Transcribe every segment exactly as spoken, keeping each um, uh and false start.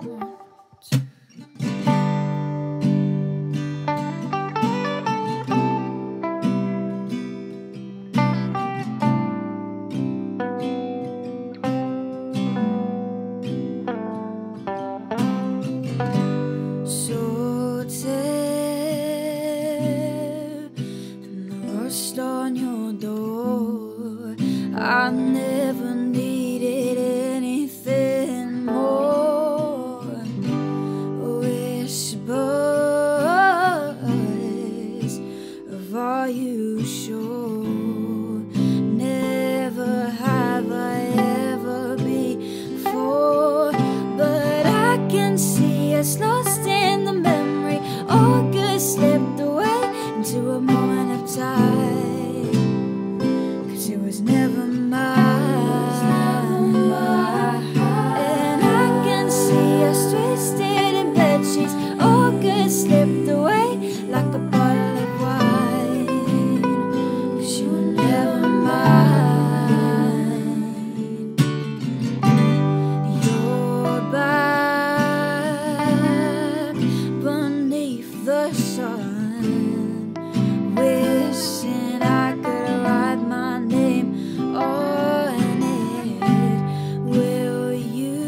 On your door, I never needed anything more. Whispers of are you sure? Never have I ever before, but I can see us lost in the memory. All good slipped away into a moment of time. It was never mine, and I can see us twisted in bedsheets. All good slipped away like a bottle of wine, 'cause you were never mine. You're back beneath the sun, wishing I could write my name on it. Will you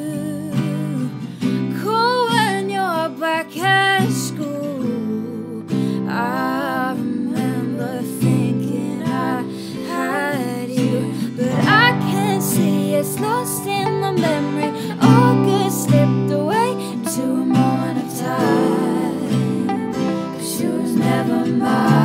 call when you're back at school? I remember thinking I had you, but I can't see it's lost in the memory. All good slipped away into a moment of time, 'cause you was never mine.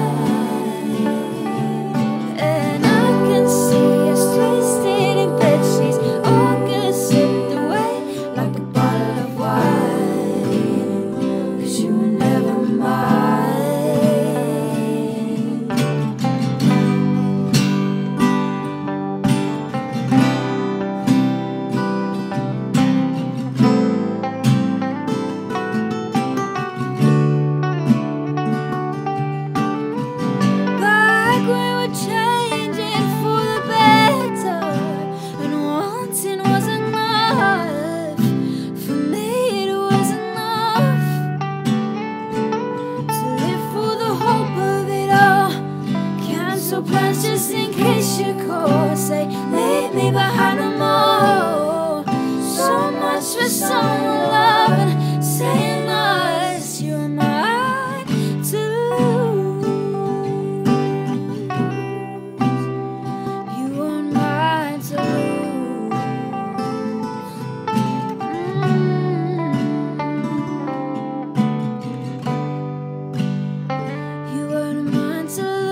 Plans just in case you call, say leave me behind no more. So much for someone loving, saying us, you and mine to lose. You and mine to lose. Mm. You and mine to lose.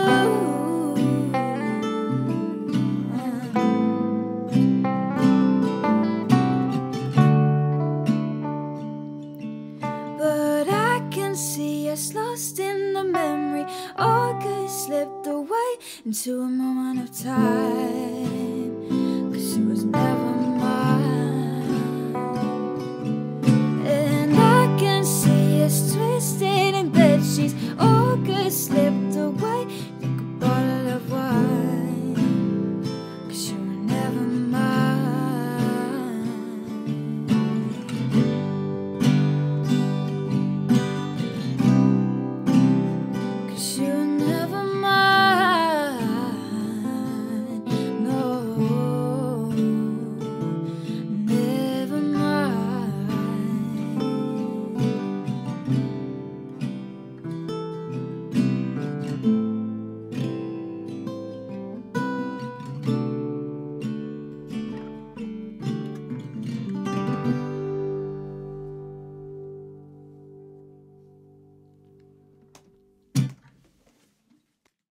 See us lost in the memory. All good slipped away into a moment of time, 'cause it was never